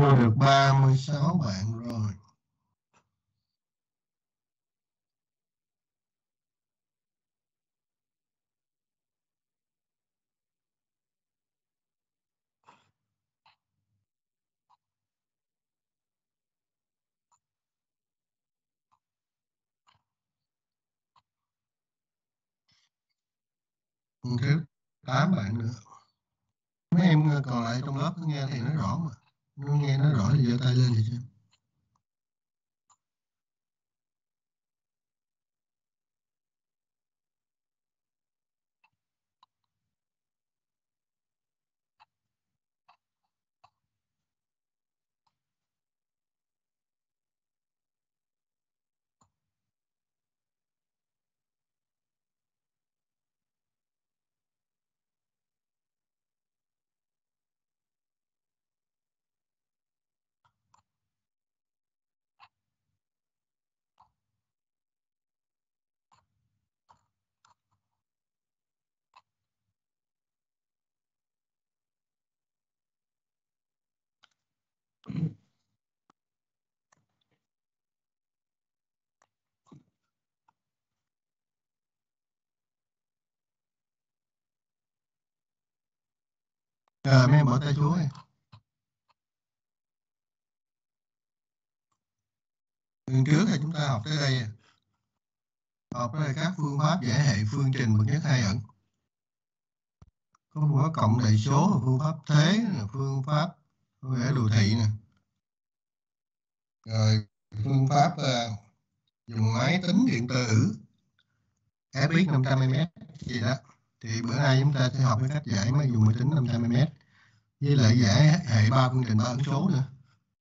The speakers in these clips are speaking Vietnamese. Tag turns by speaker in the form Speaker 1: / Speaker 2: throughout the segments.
Speaker 1: vô được 36 bạn rồi. Thêm 8 bạn nữa. Mấy em còn lại trong lớp nghe thì nó rõ mà. Nó nghe nó rõ thì giơ tay lên thì xem. Mấy em bỏ tay xuống ấy. Lần trước thì chúng ta học tới đây. Học tới đây các phương pháp giải hệ phương trình bậc nhất hai ẩn. Có phương pháp cộng đại số, phương pháp thế, phương pháp vẽ đồ thị nè. Rồi phương pháp dùng máy tính điện tử FX 500mm gì đó. Thì bữa nay chúng ta sẽ học cái cách giải máy dùng máy tính 500mm với lại giải hệ ba phương trình ba ẩn số nữa.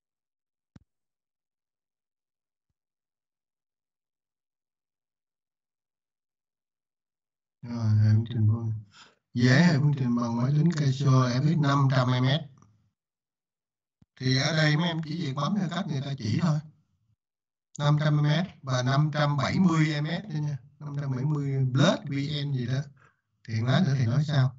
Speaker 1: Rồi, hệ phương trình giải hệ phương trình bằng máy tính Casio FX 500mm. Thì ở đây mấy em chỉ việc bấm theo cách người ta chỉ thôi. 500mm và 570mm thôi nha. 570 plus VN gì đó. Thì lát nữa thì nói sao.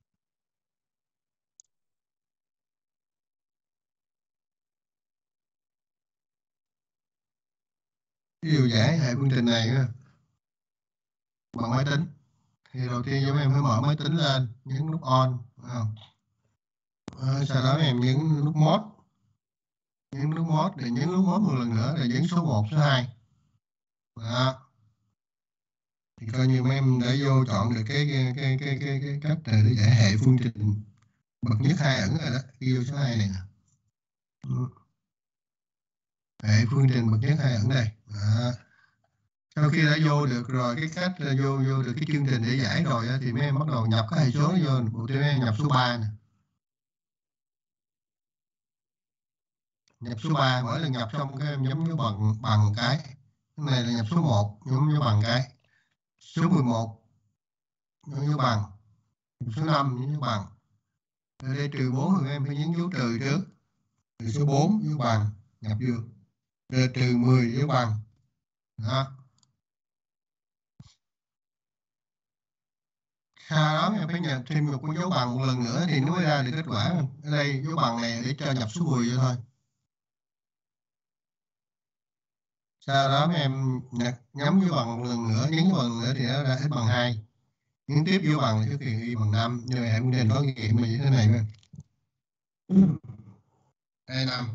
Speaker 1: Ví dụ giải hệ phương trình này bằng máy tính. Thì đầu tiên chúng em phải mở máy tính lên, nhấn nút on. Sau đó em nhấn nút mode. Nhấn nút mode để nhấn nút mode một lần nữa để nhấn số 1, số 2. Đó. Thì coi như mấy em đã vô chọn được cái cách để giải hệ phương trình bậc nhất hai ẩn rồi đó. Ghi vô số 2 này nè. Hệ phương trình bậc nhất hai ẩn đây. Đó. Sau khi đã vô được rồi cái cách vô được cái chương trình để giải rồi thì mấy em bắt đầu nhập cái hệ số nó vô. Đầu tiên em nhập số 3 nè. Nhập số 3, mỗi lần nhập xong cái em nhấn dấu bằng cái. Cái này là nhập số 1, nhấn dấu bằng cái. Số 11 nhấn dấu bằng. Số 5 nhấn dấu bằng. Ở đây trừ 4 thì em phải nhấn dấu trừ trước. Trừ số 4 dấu bằng, nhập vô. Rồi trừ 10 dấu bằng. Đó. Sau đó em phải nhập thêm một cái dấu bằng một lần nữa thì nó mới ra được kết quả. Ở đây dấu bằng này để cho nhập số 10 vô thôi. Sau đó em nhấn dấu bằng một lần nữa, nhấn dấu bằng nữa thì nó ra x bằng 2. Nhấn tiếp dấu bằng trước khi y bằng 5. Như vậy em nên có nghiệm như thế này thôi. Đây 5.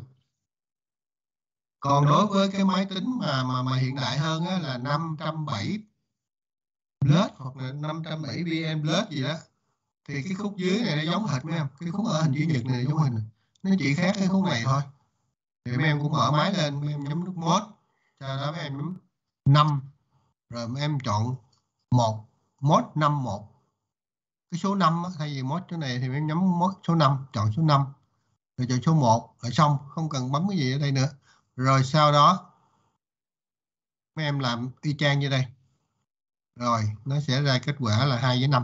Speaker 1: Còn đối với cái máy tính mà hiện đại hơn á, là 570 plus hoặc là 570 VN plus gì đó thì cái khúc dưới này nó giống hệt mấy em. Cái khúc ở hình chữ nhật này giống hình. Nó chỉ khác cái khúc này thôi. Thì mấy em cũng mở máy lên, mấy em nhấn nút mode. Sau đó mấy em nhấn 5. Rồi mấy em chọn 1. Mode 51. Cái số 5 á, thay vì mode chỗ này thì mấy em nhấn mode số 5. Chọn số 5. Rồi chọn số 1. Rồi xong. Không cần bấm cái gì ở đây nữa. Rồi sau đó mấy em làm y chang như đây. Rồi nó sẽ ra kết quả là 2 với 5.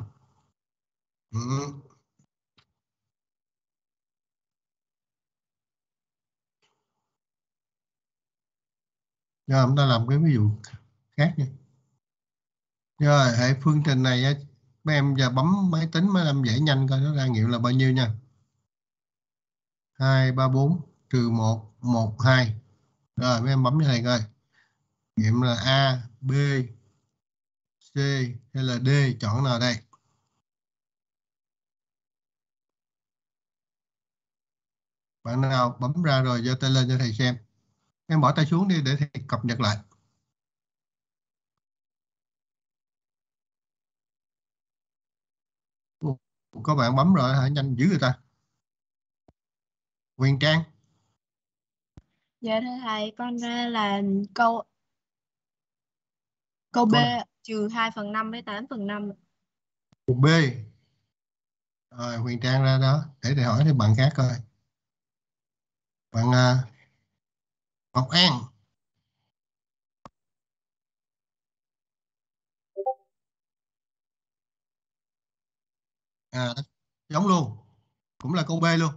Speaker 1: Rồi chúng ta làm cái ví dụ khác nha. Rồi hệ phương trình này mấy em giờ bấm máy tính mới làm giải nhanh coi nó ra nghiệm là bao nhiêu nha. 2, 3, 4. trừ 1, 1, 2. Rồi mấy em bấm như này coi. Nghiệm là A, B, C hay là D, chọn nào đây? Bạn nào bấm ra rồi giơ tay lên cho thầy xem. Em bỏ tay xuống đi để thầy cập nhật lại. Có bạn bấm rồi hả? Nhanh dữ người ta. Huyền Trang.
Speaker 2: Dạ thưa thầy, con ra là câu B
Speaker 1: Câu nào?
Speaker 2: trừ 2/5 với 8/5.
Speaker 1: Câu B. Rồi Huyền Trang ra đó. Để thầy hỏi thêm bạn khác coi. Bạn Ngọc An. Giống luôn. Cũng là câu B luôn.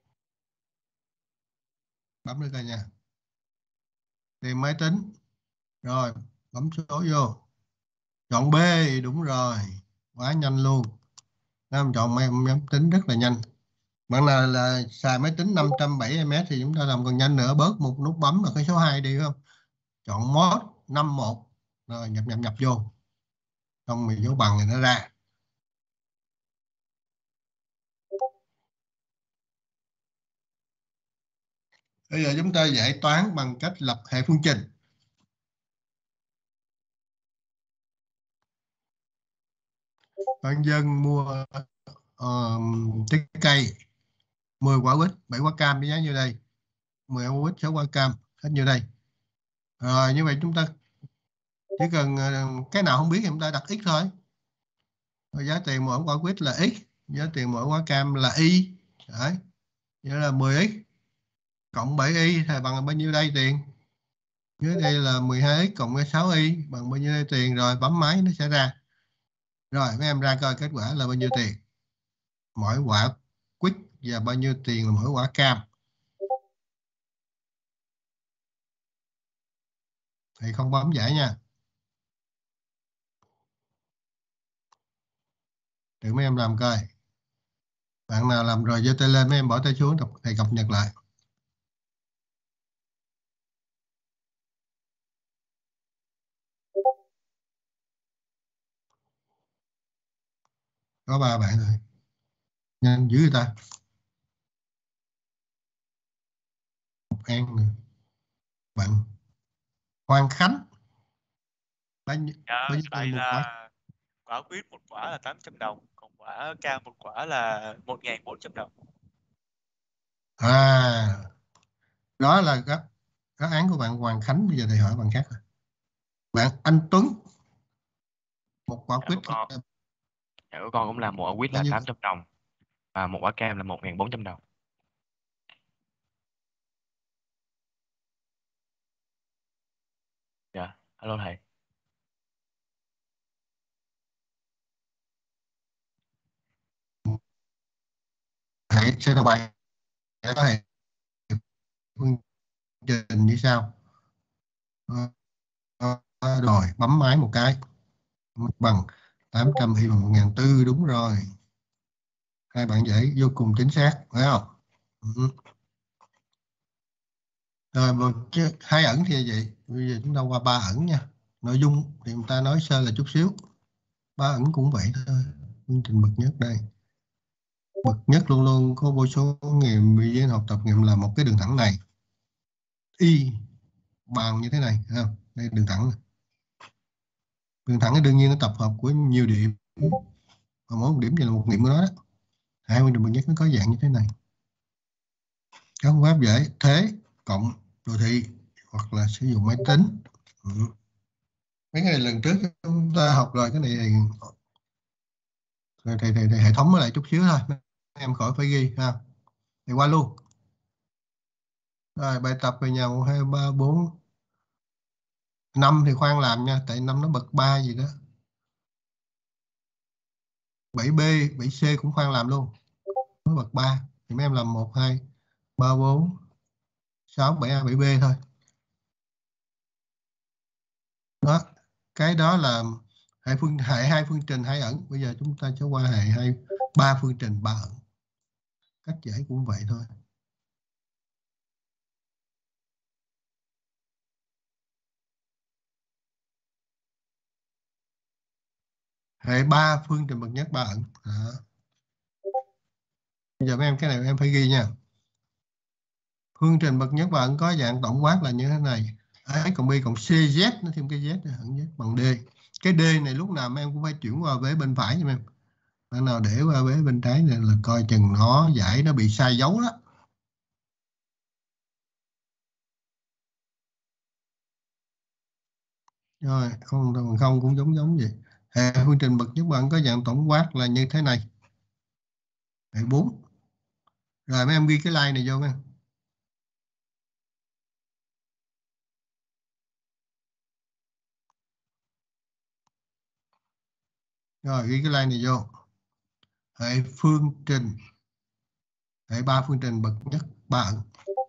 Speaker 1: Bấm lên coi nha. Tìm máy tính. Rồi bấm số vô. Chọn B. Đúng rồi. Quá nhanh luôn. Nam chọn máy tính rất là nhanh. Bạn nào là xài máy tính 570 ms thì chúng ta làm còn nhanh nữa, bớt một nút bấm là cái số 2 đi không? Chọn mod 51. Rồi nhập vô. Xong mình dấu bằng thì nó ra. Bây giờ chúng ta giải toán bằng cách lập hệ phương trình. Bạn dân mua trái cây 10 quả quýt, 7 quả cam với giá như đây. 10 quả quýt, 6 quả cam, hết như đây. Rồi như vậy chúng ta chỉ cần cái nào không biết thì chúng ta đặt x thôi. Rồi giá tiền mỗi quả quýt là x, giá tiền mỗi quả cam là y. Đấy. Vậy là 10x cộng 7y thì bằng bao nhiêu đây tiền? Dưới đây là 12x cộng với 6y bằng bao nhiêu đây tiền, rồi bấm máy nó sẽ ra. Rồi mấy em ra coi kết quả là bao nhiêu tiền mỗi quả quýt và bao nhiêu tiền là mỗi quả cam. Thì không bấm giải nha. Để mấy em làm coi. Bạn nào làm rồi giơ tay lên, mấy em bỏ tay xuống, thầy cập nhật lại. Có 3 bạn thôi. Nhanh dữ người ta. An nữa. Bạn Hoàng Khánh. Bao nhiêu
Speaker 3: Dạ,
Speaker 1: tiền
Speaker 3: đây
Speaker 1: một quả?
Speaker 3: là quả quýt một quả là 800 đồng, còn quả cam một quả là 1.400 đồng.
Speaker 1: À, đó là các đáp án của bạn Hoàng Khánh. Bây giờ thầy hỏi bạn khác. Bạn Anh Tuấn, một quả
Speaker 4: Dạ
Speaker 1: quýt
Speaker 4: của con,
Speaker 1: là
Speaker 4: của con cũng là một quả quýt
Speaker 1: bao
Speaker 4: là
Speaker 1: nhiêu?
Speaker 4: 800 đồng và một quả cam là 1.400 đồng. Dạ, alo thầy.
Speaker 1: Thầy sẽ đọc bài để có thể phương trình như sau. Rồi bấm máy một cái, bằng 800 y bằng 1.400, đúng rồi. Hai bạn dễ vô cùng chính xác, phải không? Rồi một hai ẩn thì vậy. Bây giờ chúng ta qua ba ẩn nha. Nội dung thì chúng ta nói sơ là chút xíu. Ba ẩn cũng vậy thôi. Phương trình bậc nhất đây. Bậc nhất luôn luôn có vô số nghiệm với học tập nghiệm là một cái đường thẳng này. Y bằng như thế này, thấy không? Đây đường thẳng. Đường thẳng thì đương nhiên nó tập hợp của nhiều điểm. Và mỗi một điểm thì là một nghiệm của nó đó. Hai phương trình bậc nhất nó có dạng như thế này. Các phương pháp dễ thế cộng đồ thị hoặc là sử dụng máy tính. Mấy cái này lần trước chúng ta học rồi, cái này thì hệ thống mới lại chút xíu thôi, em khỏi phải ghi ha. Thì qua luôn. Rồi bài tập về nhà 1, 2, 3, 4, 5 thì khoan làm nha, tại 5 nó bậc 3 gì đó. 7B, 7C cũng khoan làm luôn, nó bậc 3 thì mấy em làm 1, 2, 3, 4, 6, 7A, 7B thôi. Đó, cái đó là hệ hai phương trình hai ẩn. Bây giờ chúng ta sẽ qua hệ ba phương trình ba ẩn. Cách giải cũng vậy thôi. Hệ 3 phương trình bậc nhất 3 ẩn. Đó. Bây giờ mấy em cái này em phải ghi nha. Phương trình bậc nhất 3 ẩn có dạng tổng quát là như thế này. A cộng B cộng CZ, nó thêm cái Z ẩn Z bằng D. Cái D này lúc nào mấy em cũng phải chuyển qua vế bên phải nha em. Lúc nào để qua vế bên trái này là coi chừng nó giải nó bị sai dấu đó. Rồi, không cũng giống vậy. Hệ phương trình bậc nhất 3 ẩn có dạng tổng quát là như thế này. Hệ 4. Rồi mấy em ghi cái line này vô nha. Rồi ghi cái line này vô. Hệ phương trình, hệ 3 phương trình bậc nhất 3 ẩn.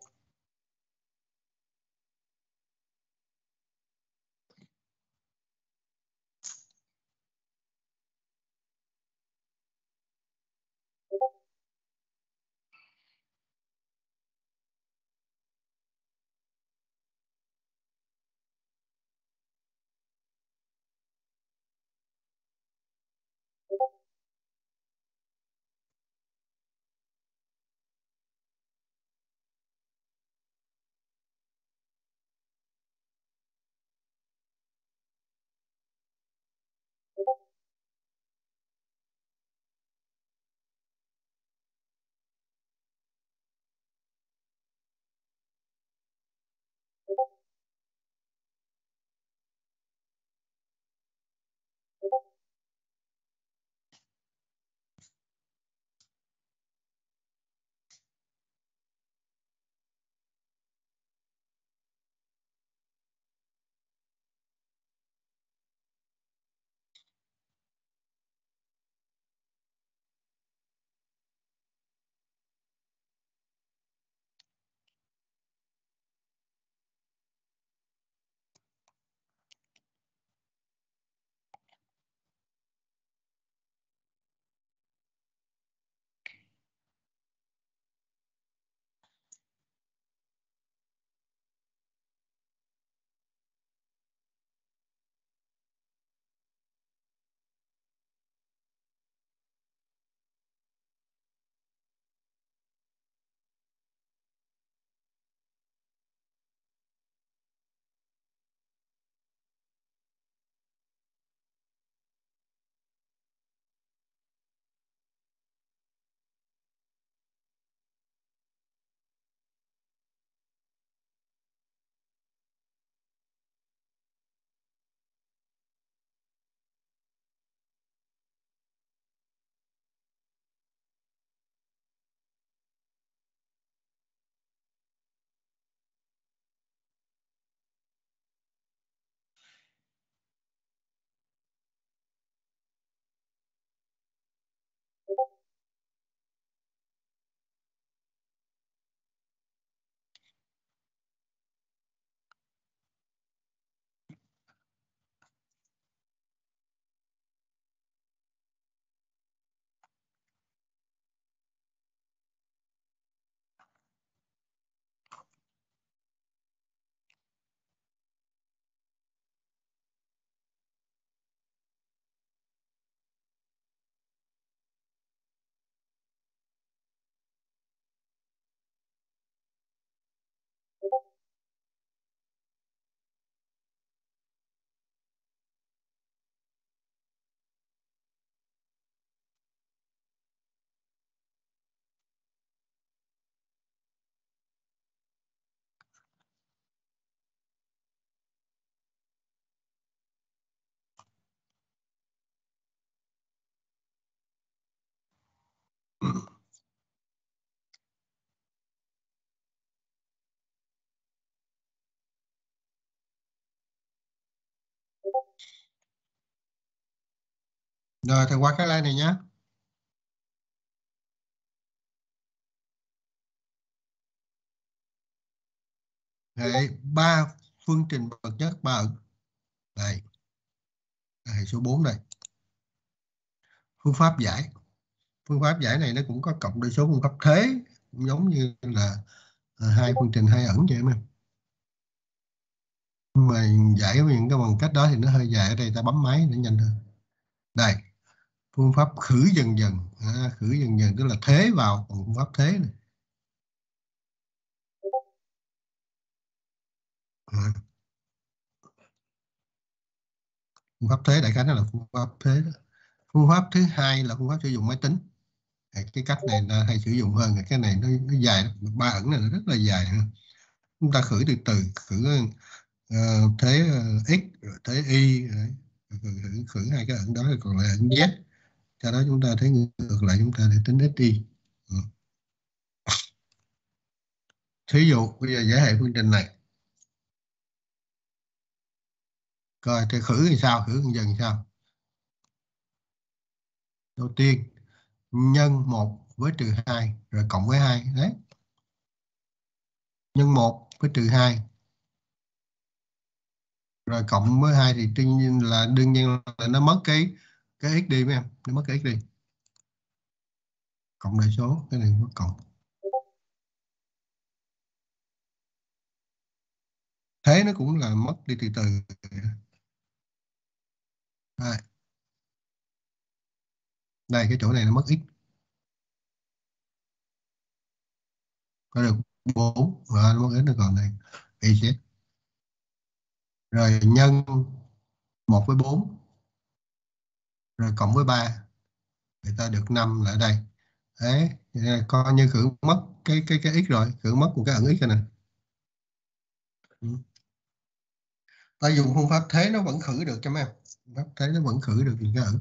Speaker 1: Rồi thầy qua cái line này nhé. Hệ 3 phương trình bậc nhất 3 ẩn. Đây. Hệ số 4 đây. Phương pháp giải. Phương pháp giải này nó cũng có cộng đại số phương pháp thế, cũng giống như là hai phương trình hai ẩn vậy em. Mà giải những cái bằng cách đó thì nó hơi dài, ở đây ta bấm máy để nhanh hơn. Đây, Phương pháp khử dần dần. Khử dần dần tức là thế vào phương pháp thế này. Phương pháp thế đại khái là phương pháp thế đó. Phương pháp thứ hai là phương pháp sử dụng máy tính. Cái cách này là hay sử dụng hơn, cái này nó dài, ba ẩn này nó rất là dài. Chúng ta khử từ từ, khử thế x rồi thế y rồi, khử hai cái ẩn đó rồi còn lại ẩn z, sau đó chúng ta thấy ngược lại chúng ta để tính xy. Thí dụ bây giờ giải hệ phương trình này, coi thì khử thì sao, khử dần dần sao. Đầu tiên nhân 1 với trừ 2 rồi cộng với 2 đấy. Nhân 1 với trừ 2 rồi cộng với 2 thì đương nhiên là nó mất cái x đi mấy em, nó mất cái x đi. Cộng đại số, cái này mất cộng. Thế nó cũng là mất đi từ từ. Đây cái chỗ này nó mất x. Có được 4 và nó mất x, nó còn này y z. Rồi nhân 1 với 4 rồi cộng với 3, người ta được 5 là ở đây. Đấy, coi như khử mất cái x rồi, khử mất một cái ẩn x rồi nè. Ta dùng phương pháp thế nó vẫn khử được cho mấy em. Phương pháp thế nó vẫn khử được những cái ẩn.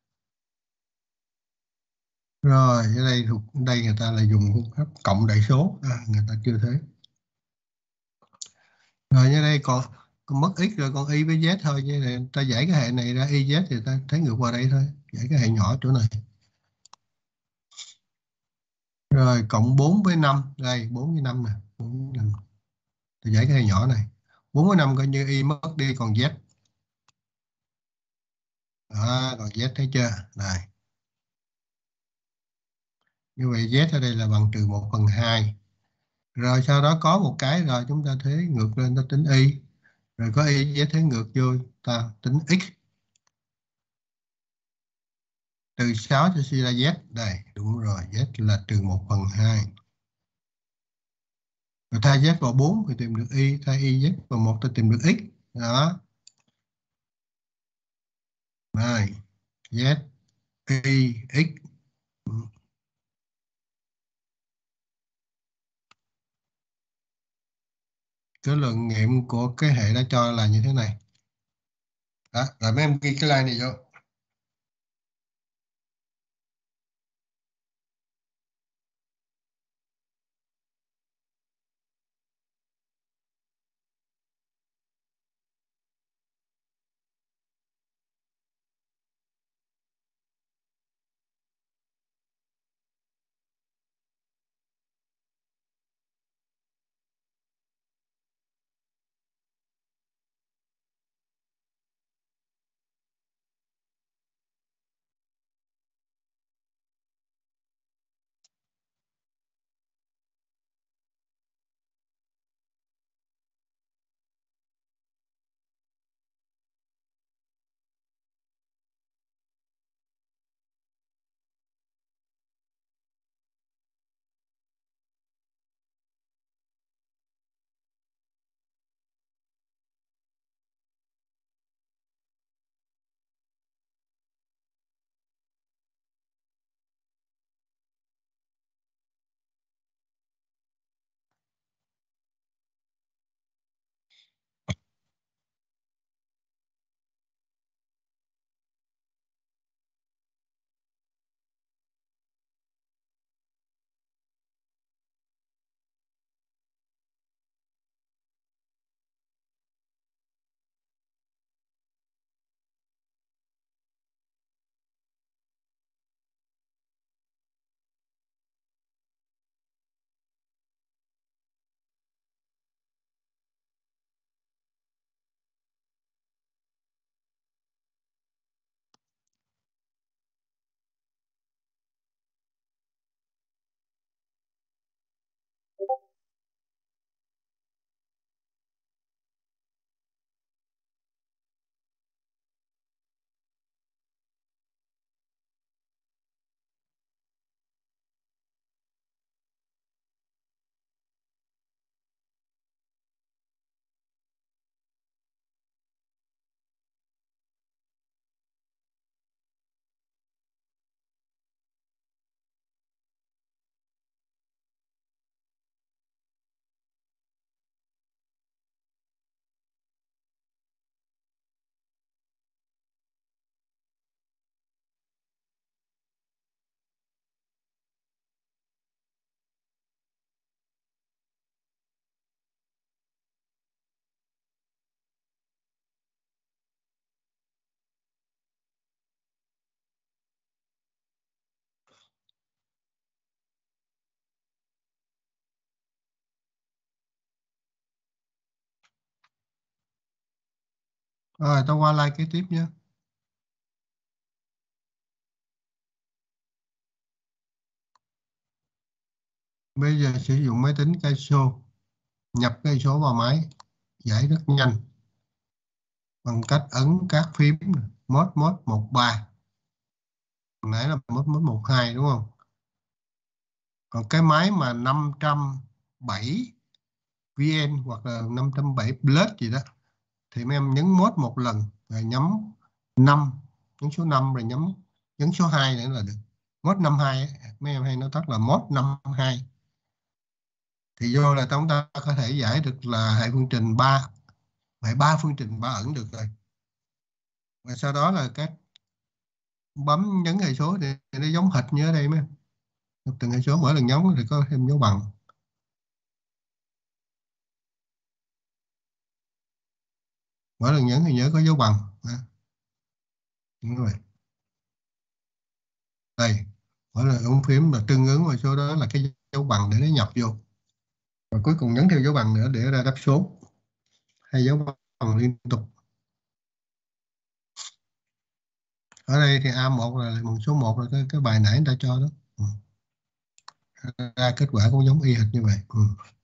Speaker 1: Rồi ở đây thuộc đây người ta là dùng phương pháp cộng đại số, người ta chưa thế. Rồi như đây còn mất x rồi còn y với z thôi, như này ta giải cái hệ này ra y z thì ta thấy ngược qua đây thôi, giải cái hệ nhỏ chỗ này. Rồi cộng 4 với 5, đây 4 với 5 nè, 4 với 5. Ta giải cái hệ nhỏ này. 4 với 5 coi như y mất đi còn z. Đó, còn z thấy chưa? Này. Như vậy z ở đây là bằng trừ 1/2. Rồi sau đó có một cái rồi chúng ta thế ngược lên ta tính y. Rồi có y z thế ngược vô ta tính x. Từ 6 cho suy ra z. Đây, đúng rồi, z là trừ 1/2. Rồi thay z vào 4 thì tìm được y, thay y z vào 1 ta tìm được x. Đó. Rồi, z y x. Cái luận nghiệm của cái hệ đã cho là như thế này. Đó, rồi mấy em ghi cái line này vô. Rồi tao qua like kế tiếp nhé. Bây giờ sử dụng máy tính cây số, nhập cây số vào máy, giải rất nhanh bằng cách ấn các phím mod 13. Hồi nãy là mod 12 đúng không? Còn cái máy mà 507 VN hoặc là 507 Plus gì đó thì mấy em nhấn mod một lần rồi nhấn 5, nhấn số 5 rồi nhấn số 2 nữa là được. Mod 52 ấy, mấy em hay nói tắt là mod 52. Thì vô là chúng ta có thể giải được là hệ phương trình 3, hệ 3 phương trình 3 ẩn được rồi. Và sau đó là các bấm nhấn hệ số để nó giống hệt như ở đây mấy em. Từng hệ số mỗi lần nhấn thì có thêm dấu bằng. Mỗi lần nhấn thì nhớ có dấu bằng. Đó. Đúng rồi. Đây, mỗi lần ấn phím là tương ứng vào số đó là cái dấu bằng để nó nhập vô. Và cuối cùng nhấn theo dấu bằng nữa để ra đáp số. Hay dấu bằng liên tục. Ở đây thì A1 là một số 1 là cái bài nãy người ta cho đó. Ừ. Ra kết quả cũng giống y hệt như vậy. Ừ.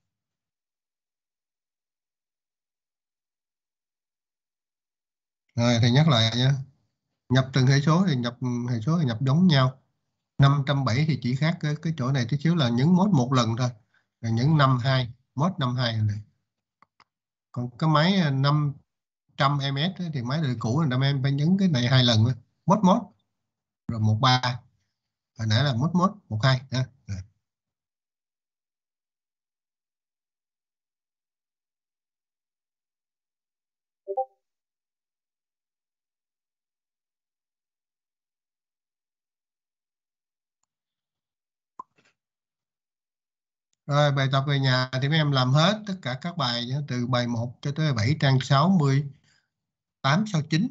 Speaker 1: Rồi thì nhắc lại nha. Nhập từng hệ số thì hệ số thì nhập giống nhau. 507 thì chỉ khác cái chỗ này tí xíu là nhấn mod một lần thôi. Rồi nhấn 52, mod 52 này. Còn cái máy 500 ms ấy, thì máy đời cũ là 5 em phải nhấn cái này 2 lần thôi. Mod rồi 13. Hồi nãy là mod 12 nha. Rồi. Rồi bài tập về nhà thì mấy em làm hết tất cả các bài nhé, từ bài 1 cho tới 7 trang 68 69.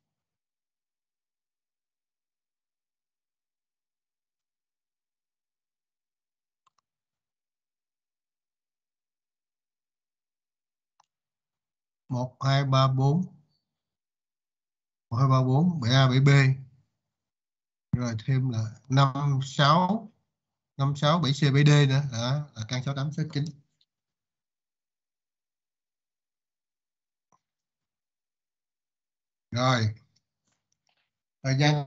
Speaker 1: Một hai ba bốn, 1 2 3 4 7 A 7 B, rồi thêm là 5 6 7 C 7 D nữa, đó là trang 68 69. Rồi thời gian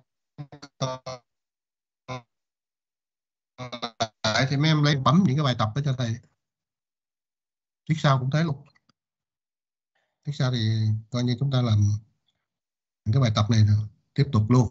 Speaker 1: lại thì mấy em lấy bấm những cái bài tập đó cho thầy. Tiết sau cũng thế luôn. Tiết sau thì coi như chúng ta làm những cái bài tập này rồi tiếp tục luôn.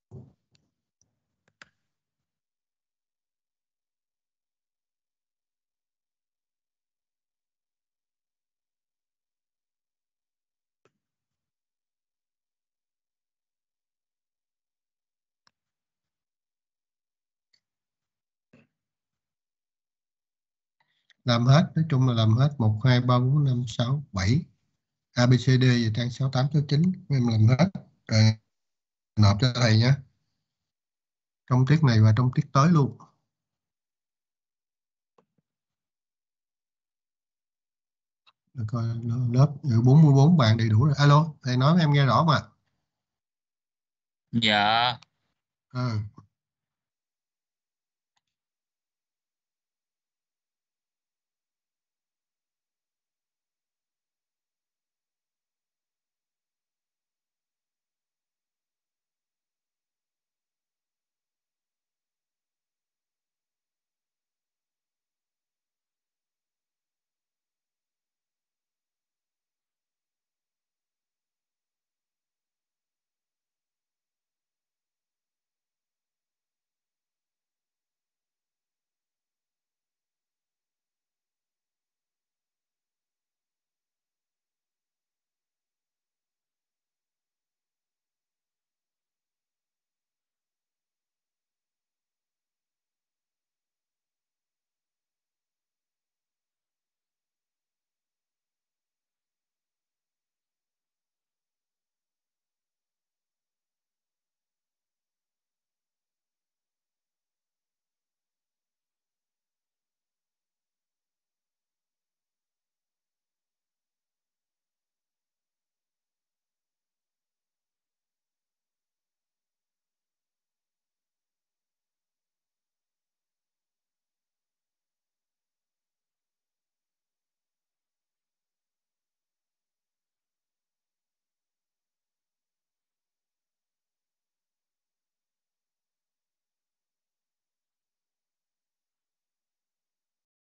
Speaker 1: Làm hết, nói chung là làm hết 1 2 3 4 5 6 7 A B C D và trang 68 69 em làm hết rồi nộp cho thầy nhé, trong tiết này và trong tiết tới luôn. Để coi lớp 44 bạn đầy đủ rồi. Alo thầy nói em nghe rõ mà.
Speaker 5: Dạ.